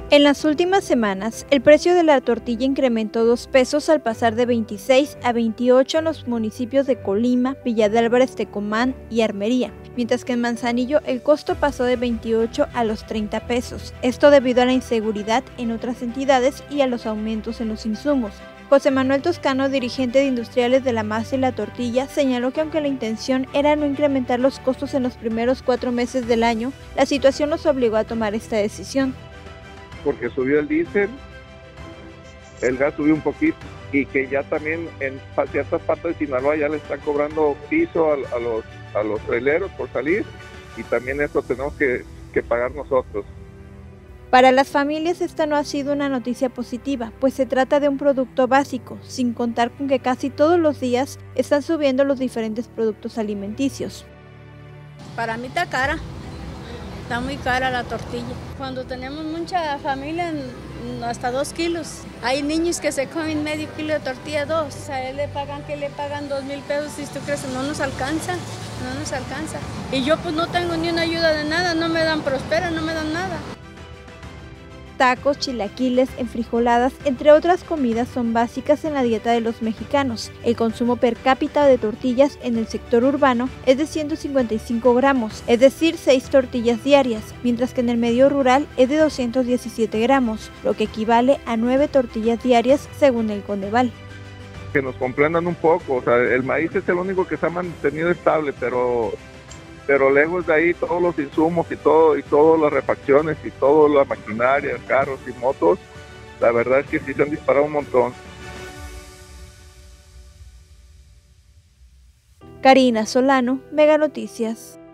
En las últimas semanas, el precio de la tortilla incrementó 2 pesos al pasar de 26 a 28 en los municipios de Colima, Villa de Álvarez, Tecomán y Armería, mientras que en Manzanillo el costo pasó de 28 a los 30 pesos, esto debido a la inseguridad en otras entidades y a los aumentos en los insumos. José Manuel Toscano, dirigente de Industriales de la Masa y la Tortilla, señaló que aunque la intención era no incrementar los costos en los primeros 4 meses del año, la situación los obligó a tomar esta decisión. Porque subió el diésel, el gas subió un poquito y que ya también en ciertas partes de Sinaloa ya le están cobrando piso a los traileros por salir y también eso tenemos que pagar nosotros. Para las familias esta no ha sido una noticia positiva, pues se trata de un producto básico, sin contar con que casi todos los días están subiendo los diferentes productos alimenticios. Para mí está cara. Está muy cara la tortilla. Cuando tenemos mucha familia, hasta 2 kilos. Hay niños que se comen medio kilo de tortilla, 2. A él le pagan 2,000 pesos, si tú crees, no nos alcanza. Y yo pues no tengo ni una ayuda de nada, no me dan prospera, no me dan nada. Tacos, chilaquiles, enfrijoladas, entre otras comidas son básicas en la dieta de los mexicanos. El consumo per cápita de tortillas en el sector urbano es de 155 gramos, es decir, 6 tortillas diarias, mientras que en el medio rural es de 217 gramos, lo que equivale a 9 tortillas diarias según el Coneval. Que nos comprendan un poco, o sea, el maíz es el único que se ha mantenido estable, pero lejos de ahí todos los insumos y todas las refacciones y toda la maquinaria, carros y motos, la verdad es que sí se han disparado un montón. Karina Solano, Mega Noticias.